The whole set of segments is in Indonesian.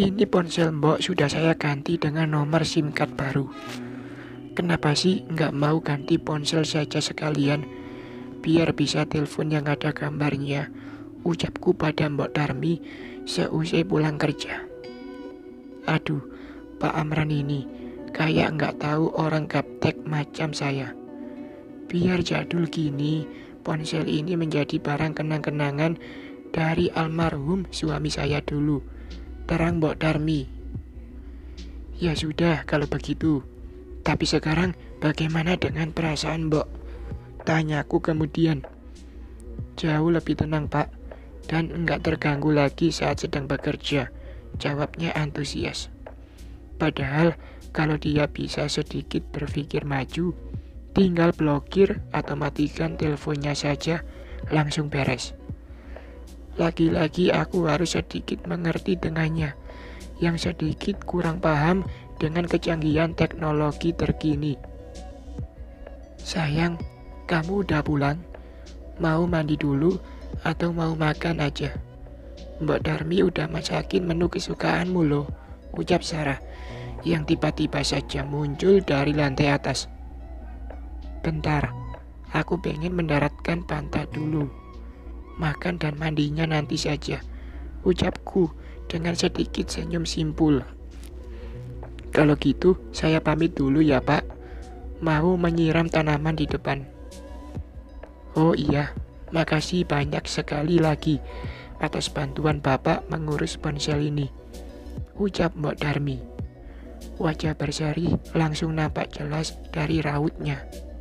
Ini ponsel Mbok sudah saya ganti dengan nomor SIM card baru. Kenapa sih nggak mau ganti ponsel saja sekalian, biar bisa telepon yang ada gambarnya, ucapku pada Mbok Darmi seusai pulang kerja. Aduh, Pak Amran ini kayak nggak tahu orang gaptek macam saya. Biar jadul gini, ponsel ini menjadi barang kenang-kenangan dari almarhum suami saya dulu. Terang Mbok Darmi. Ya sudah kalau begitu. Tapi sekarang bagaimana dengan perasaan Mbok? Tanyaku kemudian. Jauh lebih tenang Pak, dan enggak terganggu lagi saat sedang bekerja, jawabnya antusias. Padahal kalau dia bisa sedikit berpikir maju, tinggal blokir atau matikan teleponnya saja, langsung beres. Lagi-lagi aku harus sedikit mengerti dengannya, yang sedikit kurang paham dengan kecanggihan teknologi terkini. Sayang, kamu udah pulang? Mau mandi dulu atau mau makan aja? Mbok Darmi udah masakin menu kesukaanmu loh, ucap Sarah, yang tiba-tiba saja muncul dari lantai atas. Bentar, aku pengen mendaratkan pantat dulu. Makan dan mandinya nanti saja, ucapku dengan sedikit senyum simpul. Kalau gitu, saya pamit dulu ya Pak. Mau menyiram tanaman di depan. Oh iya, makasih banyak sekali lagi atas bantuan Bapak mengurus ponsel ini, ucap Mbok Darmi. Wajah Bersari langsung nampak jelas dari rautnya.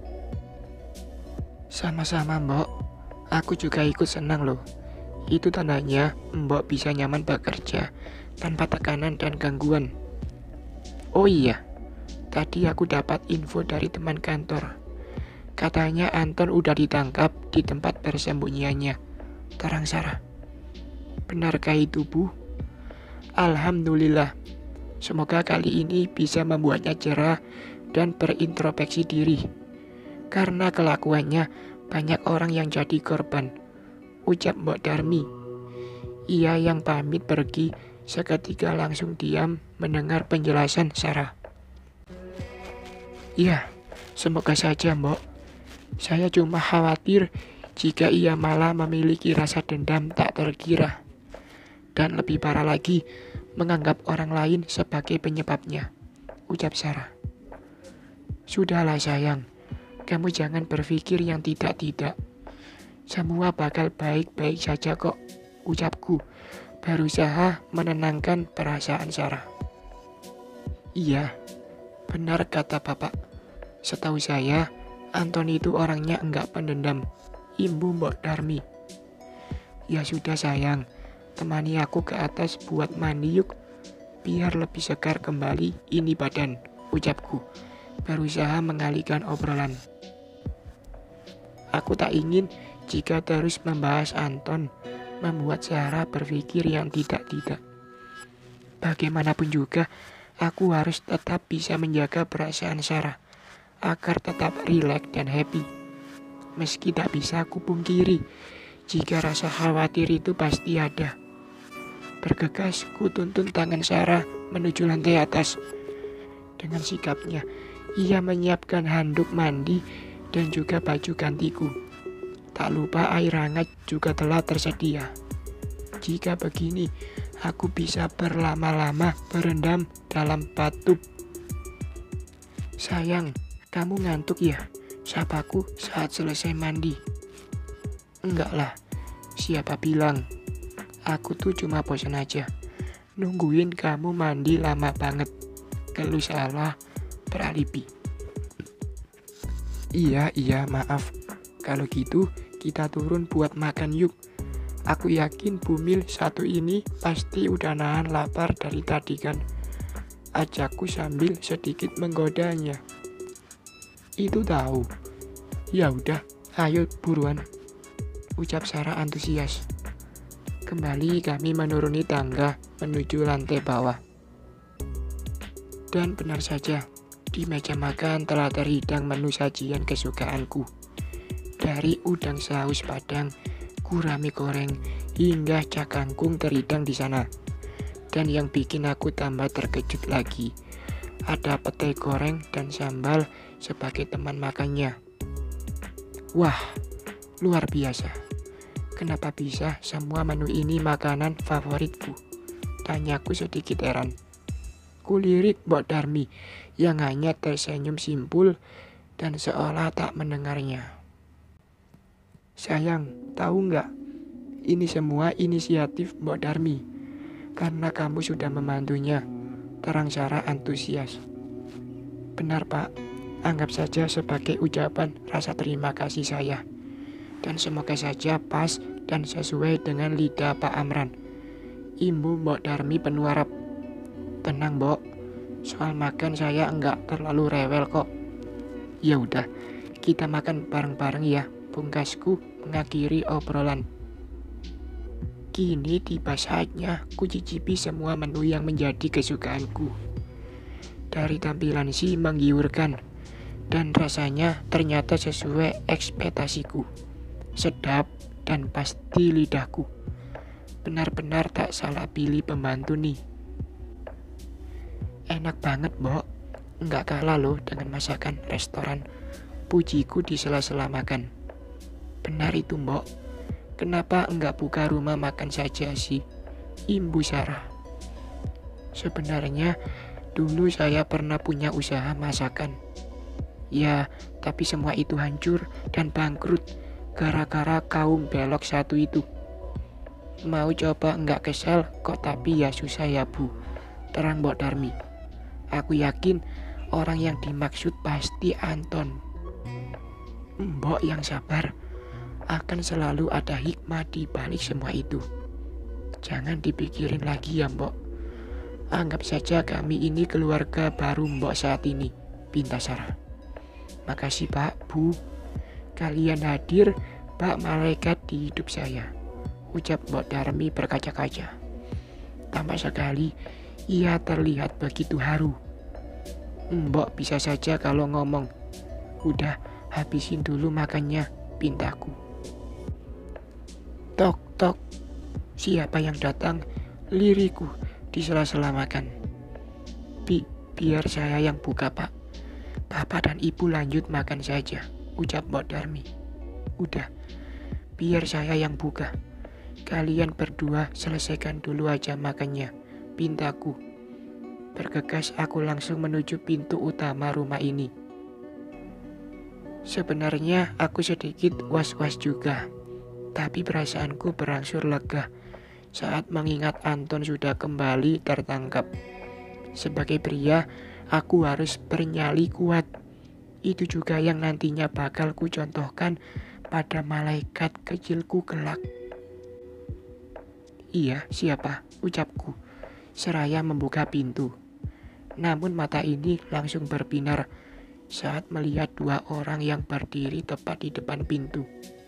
Sama-sama Mbok, aku juga ikut senang loh. Itu tandanya Mbok bisa nyaman bekerja tanpa tekanan dan gangguan. Oh iya, tadi aku dapat info dari teman kantor. Katanya Anton udah ditangkap di tempat persembunyiannya, terang Sarah. Benarkah itu Bu? Alhamdulillah, semoga kali ini bisa membuatnya cerah dan berintrospeksi diri. Karena kelakuannya banyak orang yang jadi korban, ucap Mbok Darmi. Ia yang pamit pergi seketika langsung diam mendengar penjelasan Sarah. Ya, semoga saja Mbok. Saya cuma khawatir jika ia malah memiliki rasa dendam tak terkira. Dan lebih parah lagi, menganggap orang lain sebagai penyebabnya, ucap Sarah. Sudahlah sayang, kamu jangan berpikir yang tidak-tidak. Semua bakal baik-baik saja kok, ucapku, berusaha menenangkan perasaan Sarah. Iya, benar kata Bapak. Setahu saya, Anton itu orangnya enggak pendendam, imbu Mbok Darmi. Ya sudah sayang, temani aku ke atas buat mandi yuk, biar lebih segar kembali ini badan, ucapku, berusaha mengalihkan obrolan. Aku tak ingin jika terus membahas Anton membuat Sarah berpikir yang tidak-tidak. Bagaimanapun juga, aku harus tetap bisa menjaga perasaan Sarah agar tetap rileks dan happy. Meski tak bisa aku pungkiri jika rasa khawatir itu pasti ada. Bergegas ku tuntun tangan Sarah menuju lantai atas. Dengan sikapnya, ia menyiapkan handuk mandi dan juga baju gantiku. Tak lupa air hangat juga telah tersedia. Jika begini, aku bisa berlama-lama berendam dalam batub. Sayang, kamu ngantuk ya? Sapaku saat selesai mandi. Enggak lah, siapa bilang? Aku tuh cuma bosan aja. Nungguin kamu mandi lama banget. Kalau salah, beralibi. Iya, maaf. Kalau gitu, kita turun buat makan yuk. Aku yakin Bumil satu ini pasti udah nahan lapar dari tadi kan. Ajakku sambil sedikit menggodanya. Itu tahu. Ya udah, ayo buruan, ucap Sarah antusias. Kembali kami menuruni tangga menuju lantai bawah. Dan benar saja, di meja makan telah terhidang menu sajian kesukaanku. Dari udang saus padang, gurame goreng, hingga cak kangkung terhidang di sana. Dan yang bikin aku tambah terkejut lagi, ada petai goreng dan sambal sebagai teman makannya. Wah, luar biasa. Kenapa bisa semua menu ini makanan favoritku? Tanyaku sedikit heran. Kulirik Mbok Darmi yang hanya tersenyum simpul dan seolah tak mendengarnya. Sayang, tahu nggak? Ini semua inisiatif Mbok Darmi. Karena kamu sudah membantunya, terang Sarah antusias. Benar Pak, anggap saja sebagai ucapan rasa terima kasih saya. Dan semoga saja pas dan sesuai dengan lidah Pak Amran. Imbu Mbok Darmi penuh harap. Tenang Mbok, soal makan saya enggak terlalu rewel kok. Ya udah, kita makan bareng-bareng ya, pungkasku mengakhiri obrolan. Kini tiba saatnya ku cicipi semua menu yang menjadi kesukaanku. Dari tampilan si menggiurkan, dan rasanya ternyata sesuai ekspektasiku. Sedap dan pasti lidahku. Benar-benar tak salah pilih pembantu nih. Enak banget Mbok, nggak kalah loh dengan masakan restoran. Pujiku di sela-sela makan. Benar itu Mbok. Kenapa enggak buka rumah makan saja sih? Imbu Sarah. Sebenarnya dulu saya pernah punya usaha masakan. Ya, tapi semua itu hancur dan bangkrut gara-gara kaum belok satu itu. Mau coba enggak kesal kok, tapi ya susah ya Bu, terang Mbok Darmi. Aku yakin orang yang dimaksud pasti Anton. Mbok yang sabar. Akan selalu ada hikmah di balik semua itu. Jangan dipikirin lagi ya Mbok. Anggap saja kami ini keluarga baru Mbok saat ini, pinta Sarah. Makasih Pak, Bu. Kalian hadir bak malaikat di hidup saya, ucap Mbok Darmi berkaca-kaca. Tambah sekali, ia terlihat begitu haru. Mbok bisa saja kalau ngomong. Udah, habisin dulu makannya, pintaku. Tok, tok. Siapa yang datang? Liriku di sela-sela makan. Biar saya yang buka Pak. Bapak dan Ibu lanjut makan saja, ucap Mbok Darmi. Udah, biar saya yang buka. Kalian berdua selesaikan dulu aja makannya, pintaku. Bergegas aku langsung menuju pintu utama rumah ini. Sebenarnya aku sedikit was-was juga. Tapi perasaanku berangsur lega saat mengingat Anton sudah kembali tertangkap. Sebagai pria, aku harus bernyali kuat. Itu juga yang nantinya bakal ku contohkan pada malaikat kecilku kelak. Iya, siapa? Ucapku, seraya membuka pintu. Namun mata ini langsung berbinar saat melihat dua orang yang berdiri tepat di depan pintu.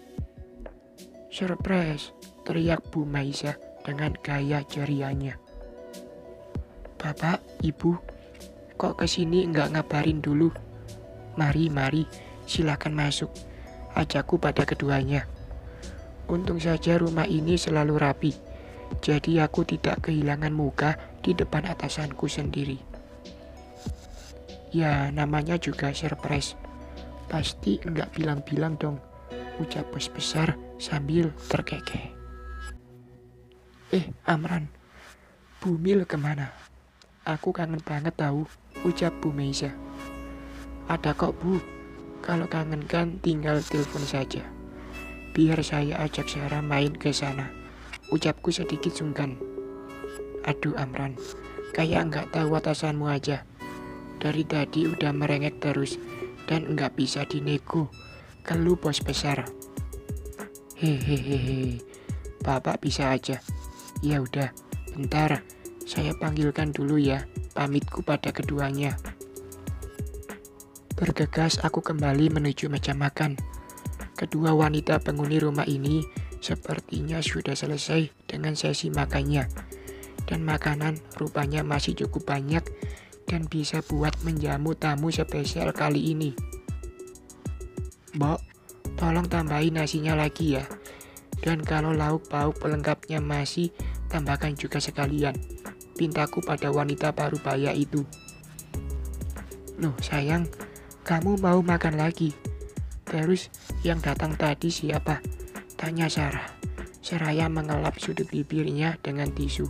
Surprise, teriak Bu Maisa dengan gaya cerianya. Bapak, Ibu, kok kesini nggak ngabarin dulu? Mari, silakan masuk, ajakku pada keduanya. Untung saja rumah ini selalu rapi, jadi aku tidak kehilangan muka di depan atasanku sendiri. Ya, namanya juga surprise. Pasti nggak bilang-bilang dong, ucap bos besar sambil terkekeh. Amran, Bu Mil kemana? Aku kangen banget tahu, ucap Bu Meisa. Ada kok Bu, kalau kangen kan tinggal telepon saja. Biar saya ajak Sarah main ke sana, ucapku sedikit sungkan. Aduh Amran, kayak nggak tahu atasanmu aja. Dari tadi udah merengek terus dan nggak bisa dinego, keluh bos besar. Hehehe, Bapak bisa aja. Ya udah, bentar, saya panggilkan dulu ya, pamitku pada keduanya. Bergegas aku kembali menuju meja makan. Kedua wanita penghuni rumah ini sepertinya sudah selesai dengan sesi makannya. Dan makanan rupanya masih cukup banyak dan bisa buat menjamu tamu spesial kali ini. Mbok, tolong tambahin nasinya lagi ya. Dan kalau lauk pauk pelengkapnya masih, tambahkan juga sekalian, pintaku pada wanita parubaya itu. Loh sayang, kamu mau makan lagi? Terus yang datang tadi siapa? Tanya Sarah. Seraya mengelap sudut bibirnya dengan tisu.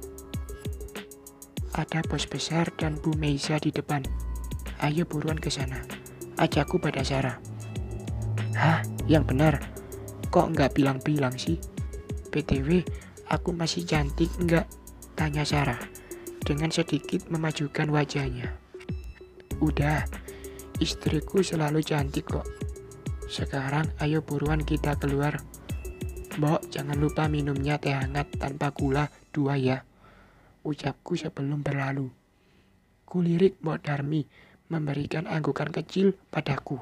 Ada bos besar dan Bu Meiza di depan. Ayo buruan ke sana, ajakku pada Sarah. Hah, yang benar. Kok nggak bilang-bilang sih? BTW, aku masih cantik nggak? Tanya Sarah dengan sedikit memajukan wajahnya. Udah, istriku selalu cantik kok. Sekarang ayo buruan kita keluar. Mbok, jangan lupa minumnya teh hangat tanpa gula 2 ya. Ucapku sebelum berlalu. Kulirik Mbok Darmi memberikan anggukan kecil padaku.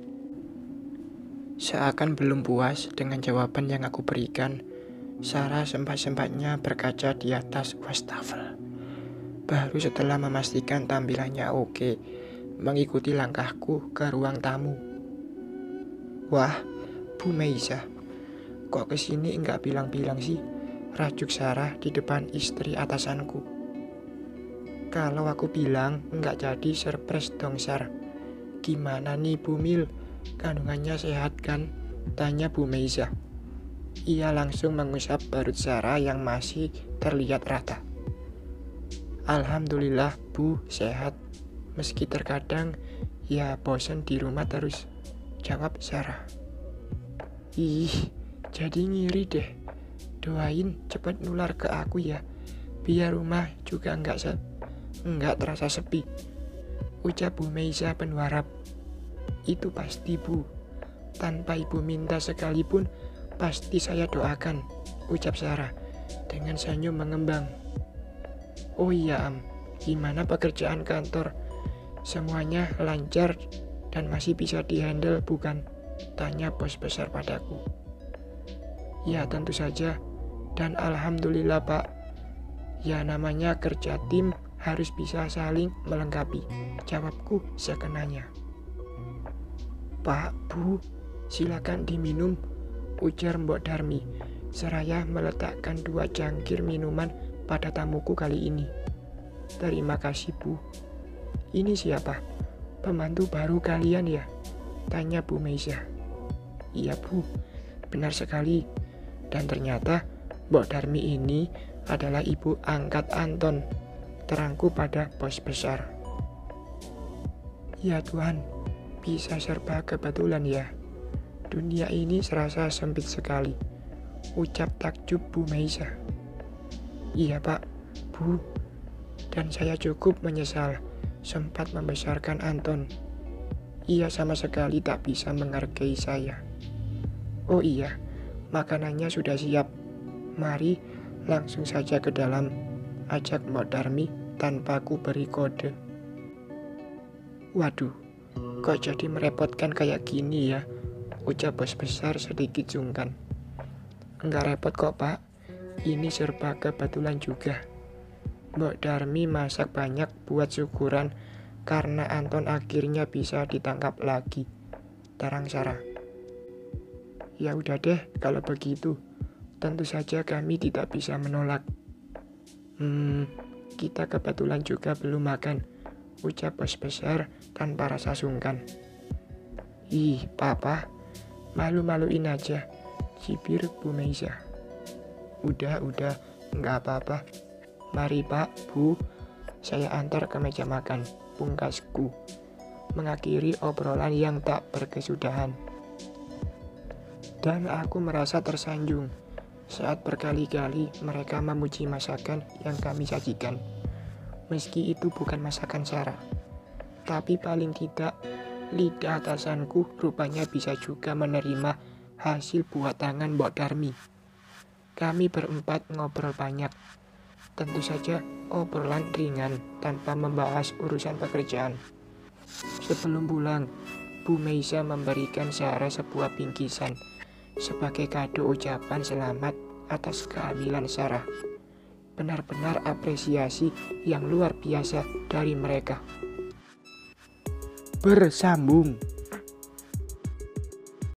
Seakan belum puas dengan jawaban yang aku berikan, Sarah sempat-sempatnya berkaca di atas wastafel. Baru setelah memastikan tampilannya oke, mengikuti langkahku ke ruang tamu. Wah, Bu Meiza, kok kesini enggak bilang-bilang sih? Rajuk Sarah di depan istri atasanku. Kalau aku bilang enggak jadi surprise dong Sar. Gimana nih Bu Mil, kandungannya sehat kan? Tanya Bu Meiza. Ia langsung mengusap perut Sarah yang masih terlihat rata. Alhamdulillah Bu, sehat. Meski terkadang ya bosan di rumah terus, jawab Sarah. Ih, jadi ngiri deh. Doain cepat nular ke aku ya, biar rumah juga enggak terasa sepi. Ucap Bu Meiza penuh harap. Itu pasti Bu, tanpa ibu minta sekalipun pasti saya doakan, ucap Sarah dengan senyum mengembang. Oh iya gimana pekerjaan kantor? Semuanya lancar dan masih bisa dihandle bukan? Tanya bos besar padaku. Ya tentu saja, dan alhamdulillah Pak. Ya namanya kerja tim harus bisa saling melengkapi, jawabku sekenanya. Pak, Bu, silakan diminum, ujar Mbok Darmi, seraya meletakkan 2 cangkir minuman pada tamuku kali ini. Terima kasih Bu. Ini siapa? Pembantu baru kalian ya? Tanya Bu Meiza. Iya Bu, benar sekali. Dan ternyata Mbok Darmi ini adalah ibu angkat Anton, terangku pada bos besar. Ya Tuhan, bisa serba kebetulan ya. Dunia ini serasa sempit sekali, ucap takjub Bu Meiza. Iya Pak, Bu, dan saya cukup menyesal sempat membesarkan Anton. Ia sama sekali tak bisa menghargai saya. Oh iya, makanannya sudah siap. Mari langsung saja ke dalam, ajak Mbok Darmi tanpa ku beri kode. Waduh, kok jadi merepotkan kayak gini ya? Ucap bos besar sedikit sungkan. Enggak repot kok Pak, ini serba kebetulan juga. Mbok Darmi masak banyak buat syukuran karena Anton akhirnya bisa ditangkap lagi, terang Sarah. Ya udah deh kalau begitu, tentu saja kami tidak bisa menolak. Kita kebetulan juga belum makan, ucap bos besar tanpa rasa sungkan. Ih, Papa, malu-maluin aja, cibir Bu Meiza. Udah, nggak apa-apa. Mari Pak, Bu, saya antar ke meja makan, pungkasku, mengakhiri obrolan yang tak berkesudahan. Dan aku merasa tersanjung saat berkali-kali mereka memuji masakan yang kami sajikan. Meski itu bukan masakan Sarah, tapi paling tidak lidah atasanku rupanya bisa juga menerima hasil buat tangan Mbok Darmi. Kami berempat ngobrol banyak, tentu saja obrolan ringan tanpa membahas urusan pekerjaan. Sebelum pulang, Bu Meiza memberikan Sarah sebuah bingkisan sebagai kado ucapan selamat atas kehamilan Sarah. Benar-benar apresiasi yang luar biasa dari mereka. Bersambung.